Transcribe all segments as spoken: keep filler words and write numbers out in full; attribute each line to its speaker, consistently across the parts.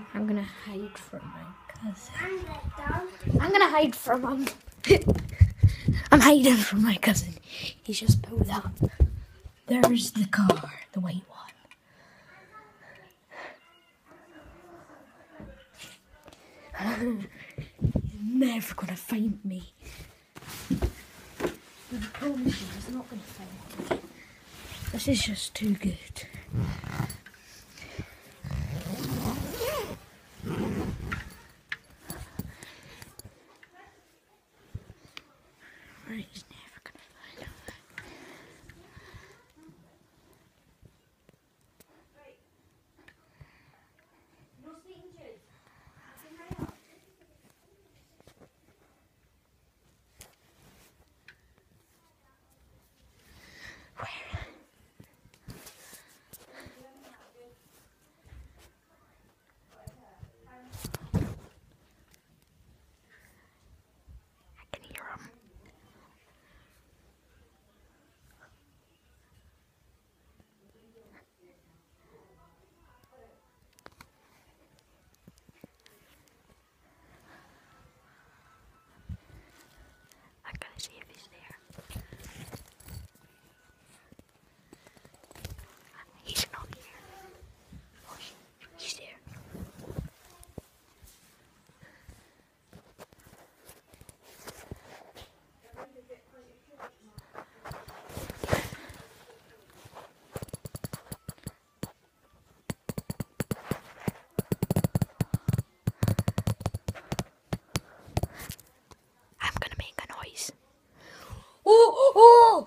Speaker 1: I'm gonna hide from my cousin. I'm gonna hide from him. I'm hiding from my cousin. He's just pulled up. There's the car, the white one. He's never gonna find me. I promise you, he's not gonna find me. This is just too good. Right, he's never gonna find me. See if he's there. He's not here. Oh, he's there. I'm gonna make a noise. Oh, oh!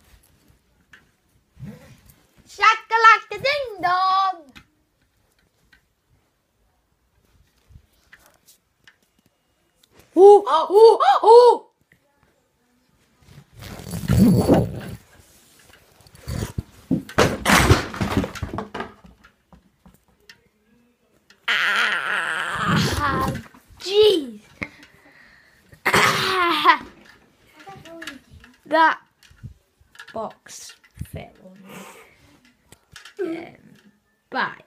Speaker 1: Shakalaka-ding-dong! Oh, oh, oh! Ah, jeez! Ah. That box fell on me. Um, bye.